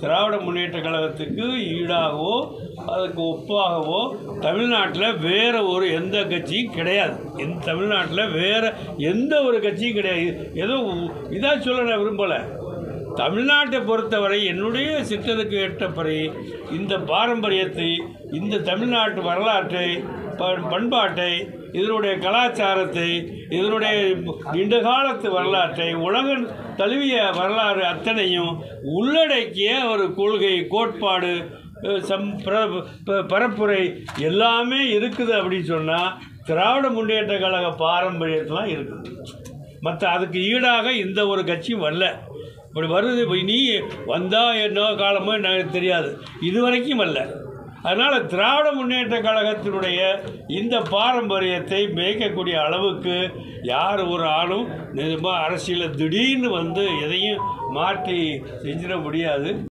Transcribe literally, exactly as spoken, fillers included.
திராவிட முன்னேற்ற கழகத்துக்கு ஈடாகவோ அதுக்கு ஒப்பாகவோ தமிழ்நாட்டில் வேறு ஒரு எந்த கட்சியும் கிடையாது. எந்த தமிழ்நாட்டில் வேறு எந்த ஒரு கட்சியும் கிடையாது. ஏதோ இதாக சொல்ல நான் விரும்பலை. தமிழ்நாட்டை பொறுத்தவரை என்னுடைய சித்தத்துக்கு ஏற்றபடி இந்த பாரம்பரியத்தை, இந்த தமிழ்நாட்டு வரலாற்றை, பண்பாட்டை, இதனுடைய கலாச்சாரத்தை, இதனுடைய நீண்ட காலத்து வரலாற்றை, உலக தழுவிய வரலாறு அத்தனையும் உள்ளடக்கிய ஒரு கொள்கை, கோட்பாடு, சம் பரப்புரை எல்லாமே இருக்குது அப்படின்னு சொன்னால் திராவிட முன்னேற்ற கழக பாரம்பரியத்தெலாம் இருக்குது. மற்ற அதுக்கு ஈடாக இந்த ஒரு கட்சியும் வரல. இப்படி வருது, நீ வந்தால் என்ன காலமோ எனக்கு தெரியாது, இதுவரைக்கும் வரல. அதனால் திராவிட முன்னேற்ற கழகத்தினுடைய இந்த பாரம்பரியத்தை மேய்க்கக்கூடிய அளவுக்கு யார் ஒரு ஆளும் நிஜமாக அரசியலில் திடீர்னு வந்து எதையும் மாற்றி செஞ்சிட முடியாது.